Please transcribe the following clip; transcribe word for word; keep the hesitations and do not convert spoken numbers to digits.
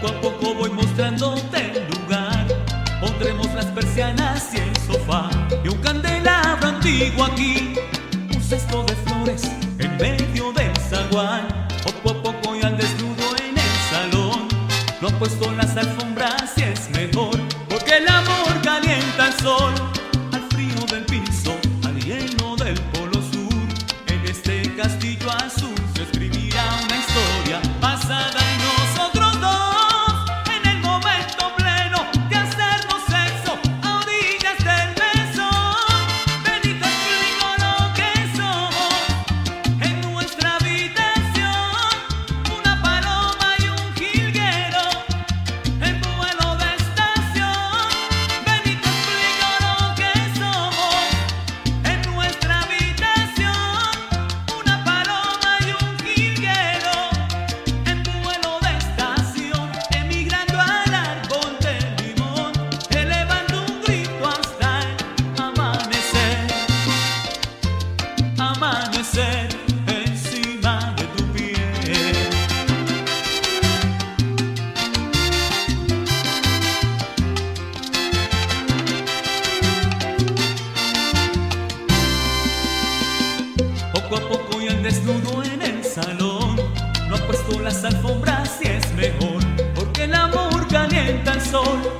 Poco a poco voy mostrándote el lugar. Pondremos las persianas y el sofá y un candelabro antiguo aquí, un cesto de flores en medio del zaguán. Poco a poco y al desnudo en el salón no han puesto las alfombras y es mejor, porque el amor calienta el sol al frío del piso, al hielo del polo sur. En este castillo azul se escribirá una historia pasada en nosotros dos, en el momento pleno de hacernos sexo a orillas del mesón. Ven y te explico lo que somos en nuestra habitación, una paloma y un jilguero en vuelo de estación. Ven y te explico lo que somos en nuestra habitación, una paloma y un jilguero en vuelo de estación, emigrando al árbol del limón, elevando un grito hasta el amanecer, amanecer encima de tu piel. Poco a poco y el desnudo en el salón no han puesto las alfombras y es mejor, porque el amor calienta el sol